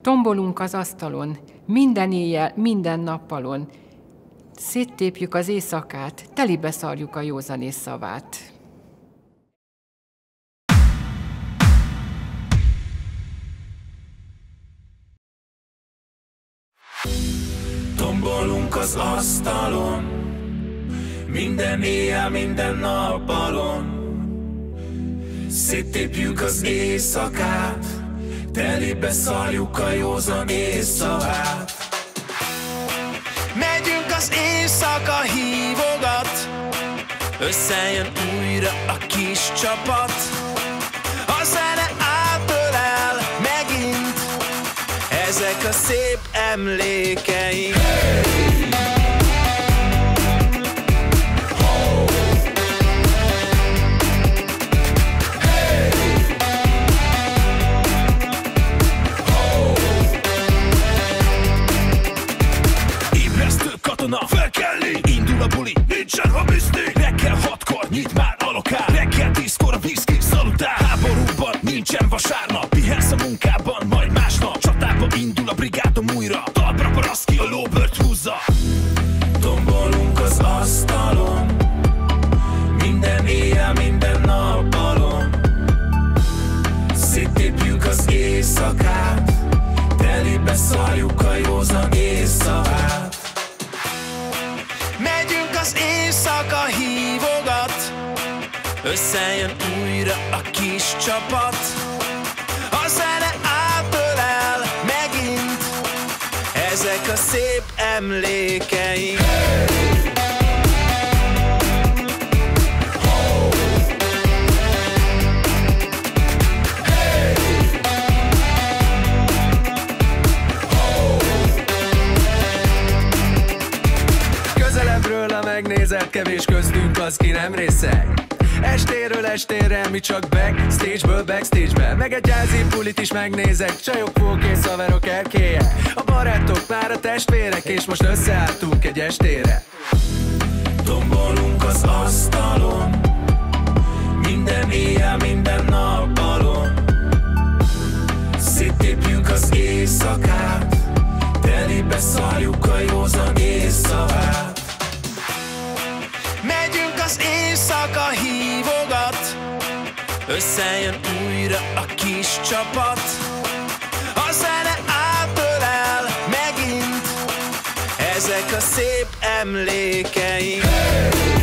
Tombolunk az asztalon, minden éjjel, minden nappalon. Széttépjük az éjszakát, telibe szarjuk a józanész szavát. Tombolunk az asztalon, minden éjjel, minden nappalon. Széttépjük az éjszakát, telibe szarjuk a józanész szavát. Megyünk az éjszaka hívogat, összejön újra a kis csapat. A zene átölel megint, ezek a szép emlékeink. Fel kell lépni, indul a buli, nincsen habiszti. Reggel 6-kor nyit már a lokál, reggel 10-kor a viszki szalutál. Háborúban nincsen vasárnap, pihensz a munkában, majd másnap csatába indul a brigádom újra. Talpra paraszki a lóbört húzza. Tombolunk az asztalon, minden éjjel, minden nappalon. Széttépjük az éjszakát, telibe szarjuk a józanész szavát. Megyünk az éjszaka hívogat, összejön újra a kis csapat. A zene átölel megint, ezek a szép emlékeink. Megnézett, kevés köztünk az, ki nem részeg. Estéről estére mi csak backstageből backstage-be. Meg egy jazzy bulit is megnézek, csajok, fókész, haverok erkélye. A barátok már a testvérek, és most összeálltunk egy estére. Tombolunk az asztalon, minden éjjel, minden nappalon. Széttépjük az éjszakát, telibe szarjuk a józanész szavát. Megyünk az éjszaka hívogat, összejön újra a kis csapat. A zene átölel megint, ezek a szép emlékeink.